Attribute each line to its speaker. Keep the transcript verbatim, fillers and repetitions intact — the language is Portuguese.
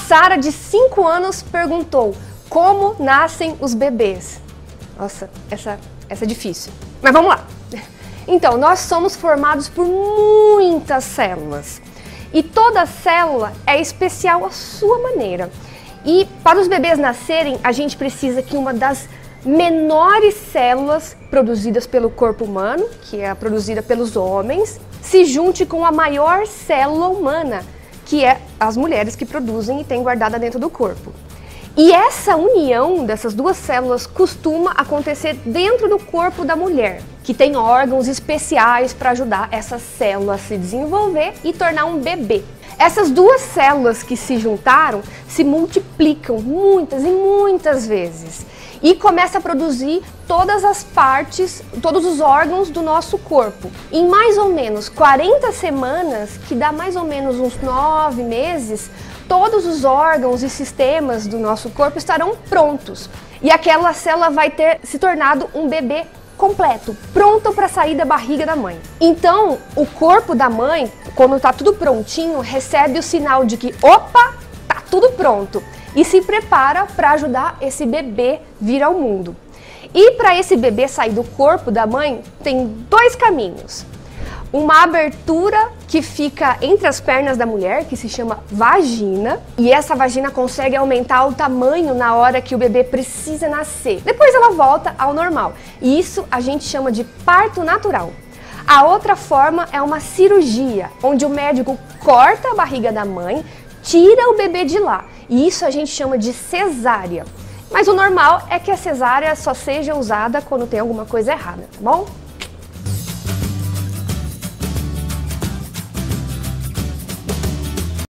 Speaker 1: Sara, de cinco anos, perguntou: como nascem os bebês? Nossa, essa, essa é difícil. Mas vamos lá. Então, nós somos formados por muitas células. E toda célula é especial à sua maneira. E para os bebês nascerem, a gente precisa que uma das menores células produzidas pelo corpo humano, que é a produzida pelos homens, se junte com a maior célula humana, que é as mulheres que produzem e têm guardada dentro do corpo. E essa união dessas duas células costuma acontecer dentro do corpo da mulher, que tem órgãos especiais para ajudar essa célula a se desenvolver e tornar um bebê. Essas duas células que se juntaram se multiplicam muitas e muitas vezes e começa a produzir todas as partes, todos os órgãos do nosso corpo. Em mais ou menos quarenta semanas, que dá mais ou menos uns nove meses, todos os órgãos e sistemas do nosso corpo estarão prontos. E aquela célula vai ter se tornado um bebê completo, pronto para sair da barriga da mãe. Então, o corpo da mãe, quando está tudo prontinho, recebe o sinal de que, opa, tá tudo pronto. E se prepara para ajudar esse bebê vir ao mundo. E para esse bebê sair do corpo da mãe, tem dois caminhos. Uma abertura que fica entre as pernas da mulher, que se chama vagina, e essa vagina consegue aumentar o tamanho na hora que o bebê precisa nascer. Depois ela volta ao normal. E isso a gente chama de parto natural. A outra forma é uma cirurgia, onde o médico corta a barriga da mãe, tira o bebê de lá. E isso a gente chama de cesárea. Mas o normal é que a cesárea só seja usada quando tem alguma coisa errada, tá bom?